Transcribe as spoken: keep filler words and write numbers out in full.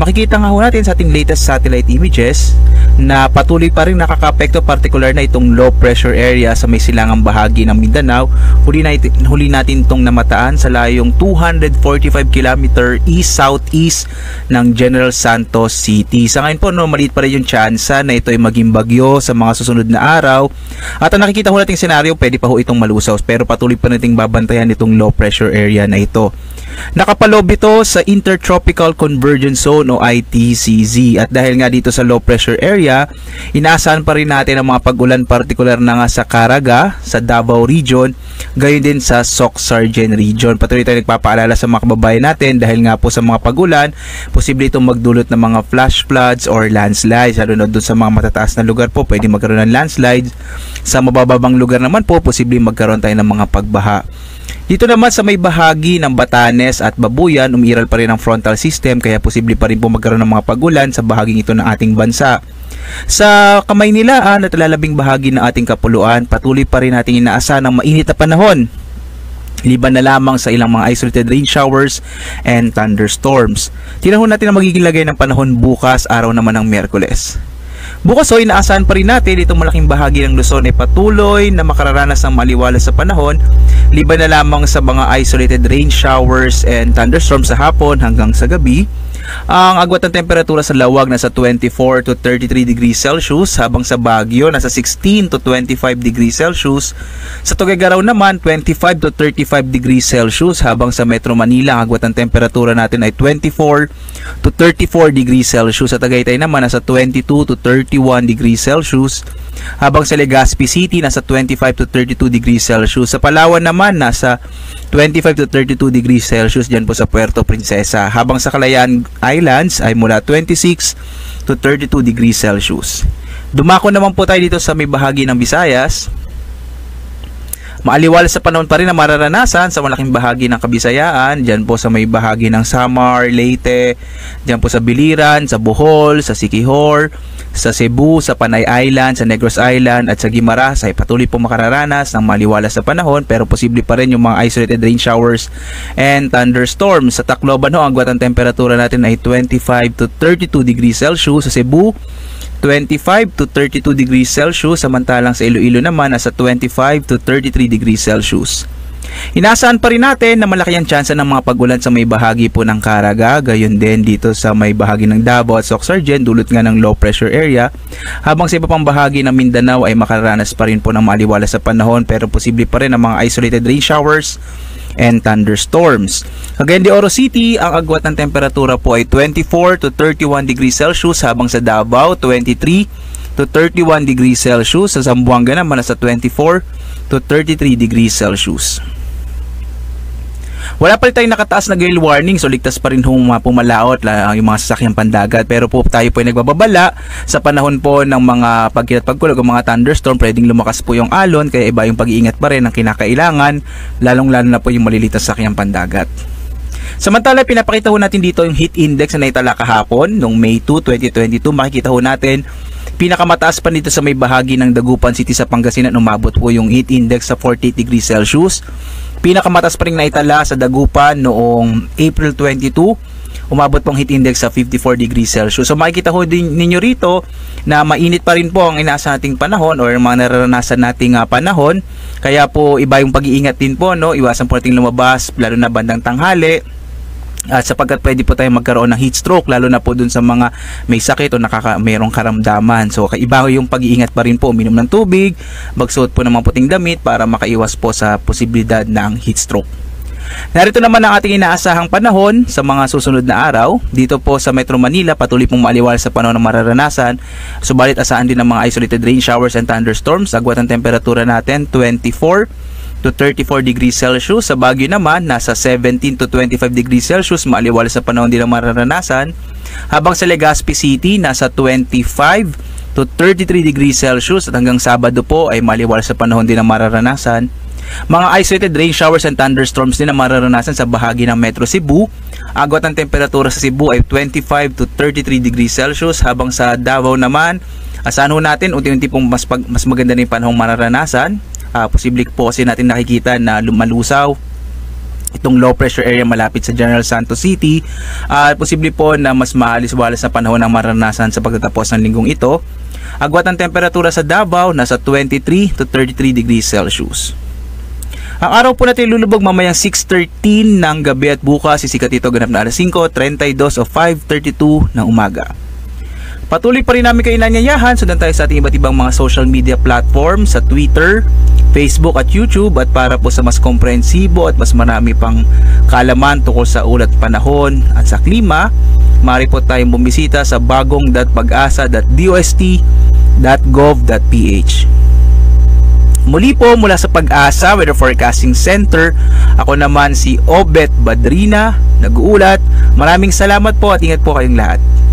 makikita nga ho natin sa ating latest satellite images na patuloy pa rin nakaka-apekto, particular na itong low pressure area sa may silangang bahagi ng Mindanao. Huli, na, huli natin itong namataan sa layong two hundred forty-five kilometer east-southeast ng General Santos City. Sa ngayon po, no, maliit pa rin yung tsansa na ito ay maging bagyo sa mga susunod na araw. At ang nakikita ho nating senaryo, pwede pa ho itong malusaw, pero patuloy pa nating babantayan itong low pressure area na ito. Nakapalob ito sa Intertropical Convergence Zone o I T C Z, at dahil nga dito sa low pressure area, inaasahan pa rin natin ang mga pag-ulan, particular na nga sa Caraga, sa Davao Region, gayon din sa Soc-Sargen Region. Patuloy tayo nagpapaalala sa mga kababayan natin dahil nga po sa mga pag-ulan, posible itong magdulot ng mga flash floods or landslides. Lalo na doon sa mga matataas na lugar po, pwede magkaroon ng landslides. Sa mabababang lugar naman po, posible magkaroon tayo ng mga pagbaha. Dito naman sa may bahagi ng Batanes at Babuyan, umiiral pa rin ang frontal system, kaya posible pa rin po magkaroon ng mga pag-ulan sa bahaging ito ng ating bansa. Sa Kamaynilaan at lalabing bahagi ng ating kapuluan, patuloy pa rin natin inaasahan ng mainit na panahon, liban na lamang sa ilang mga isolated rain showers and thunderstorms. Tinahon natin ang magiging lagay ng panahon bukas, araw naman ng Miyerkules. Bukas o inaasahan pa rin natin itong malaking bahagi ng Luzon ay patuloy na makararanas ng maliwalas sa panahon, liban na lamang sa mga isolated rain showers and thunderstorms sa hapon hanggang sa gabi. Ang agwat ng temperatura sa Lawag nasa twenty-four to thirty-three degrees Celsius, habang sa Baguio nasa sixteen to twenty-five degrees Celsius. Sa Tuguegarao naman twenty-five to thirty-five degrees Celsius, habang sa Metro Manila ang agwat ng temperatura natin ay twenty-four to thirty-four degrees Celsius. Sa Tagaytay naman nasa twenty-two to thirty-one degrees Celsius, habang sa Legazpi City nasa twenty-five to thirty-two degrees Celsius. Sa Palawan naman nasa twenty-five to thirty-two degrees Celsius dyan po sa Puerto Princesa, habang sa Kalayaan Islands ay mula twenty-six to thirty-two degrees Celsius. Dumako naman po tayo dito sa may bahagi ng Visayas. Maaliwalas sa panahon pa rin na mararanasan sa malaking bahagi ng Kabisayaan, dyan po sa may bahagi ng Samar, Leyte, dyan po sa Biliran, sa Bohol, sa Siquijor, sa Cebu, sa Panay Island, sa Negros Island at sa Guimaras ay patuloy po makararanas ng maliwalas sa panahon, pero posible pa rin yung mga isolated rain showers and thunderstorms. Sa Tacloban ho, ang agwat ng temperatura natin ay twenty-five to thirty-two degrees Celsius. Sa Cebu, twenty-five to thirty-two degrees Celsius, samantalang sa Iloilo naman nasa twenty-five to thirty-three degrees Celsius. Inaasahan pa rin natin na malaki ang tsansa ng mga pag-ulan sa may bahagi po ng Caraga, gayon din dito sa may bahagi ng Davao at Soc-Sargen, dulot nga ng low pressure area, habang sa iba pang bahagi ng Mindanao ay makararanas pa rin po ng maliwalas sa panahon, pero posible pa rin ang mga isolated rain showers and thunderstorms. Cagayan de Oro City, ang agwat ng temperatura po ay twenty-four to thirty-one degrees Celsius, habang sa Davao twenty-three to thirty-one degrees Celsius. Sa Zamboanga naman nasa twenty-four to thirty-three degrees Celsius. Wala pa rin tayong nakataas na gale warning, so ligtas pa rin hong pumalaot yung mga sasakyang pandagat, pero po tayo po ay nagbababala sa panahon po ng mga pagkilat pagkulog o mga thunderstorm, pwedeng lumakas po yung alon, kaya iba yung pag-iingat pa rin ang kinakailangan, lalong lalo na po yung maliliit na sasakyang pandagat. Samantala, pinapakita ho natin dito yung heat index na naitala kahapon noong May two, twenty twenty-two. Makikita ho natin pinakamataas pa dito sa may bahagi ng Dagupan City sa Pangasinan, umabot po yung heat index sa forty-eight degrees Celsius. Pinakamataas pa rin naitala sa Dagupan noong April twenty-two, umabot pong heat index sa fifty-four degrees Celsius. So makikita ho din ninyo rito na mainit pa rin po ang inaasahan nating panahon or mga nararanasan nating uh, panahon. Kaya po iba yung pag-iingat din po, no? Iwasan po nating lumabas lalo na bandang tanghali, at sapagkat pwede po tayo magkaroon ng heat stroke, lalo na po dun sa mga may sakit o nakaka mayroong karamdaman. So iba yung pag-iingat pa rin po, uminom ng tubig, magsuot po ng mga puting damit para makaiwas po sa posibilidad ng heat stroke. Narito naman ang ating inaasahang panahon sa mga susunod na araw. Dito po sa Metro Manila, patuloy pong maaliwalas sa panahon na mararanasan, subalit asahan din ng mga isolated rain showers and thunderstorms. Agwat ang temperatura natin twenty-four to thirty-four degrees Celsius. Sa Baguio naman nasa seventeen to twenty-five degrees Celsius, maaliwalas sa panahon din ang mararanasan, habang sa Legazpi City nasa twenty-five to thirty-three degrees Celsius, at hanggang Sabado po ay maaliwalas sa panahon din ang mararanasan. Mga isolated rain showers and thunderstorms din ang mararanasan sa bahagi ng Metro Cebu. Agwat ng temperatura sa Cebu ay twenty-five to thirty-three degrees Celsius, habang sa Davao naman asahan ho natin unti-unti pong mas, pag, mas maganda na yung panahong mararanasan. Uh, posible po kasi natin nakikita na lumalusaw itong low pressure area malapit sa General Santos City at uh, posible po na mas maalis-walas na panahon ang maranasan sa pagtatapos ng linggong ito. Agwat ang temperatura sa Davao nasa twenty-three to thirty-three degrees Celsius. Ang araw po natin lulubog mamayang six thirteen ng gabi at bukas sisikat ito ganap na alas five thirty-two o five thirty-two ng umaga. Patuloy pa rin namin kayo inanyayahan, sundan tayo sa ating iba't ibang mga social media platform sa Twitter, Facebook at YouTube, at para po sa mas komprehensibo at mas marami pang kaalaman tungkol sa ulat panahon at sa klima, maaari po tayong bumisita sa bagong dot pag-asa dot dost dot gov dot ph. Muli po mula sa Pag-asa Weather Forecasting Center, ako naman si Obet Badrina, nag-uulat. Maraming salamat po at ingat po kayong lahat.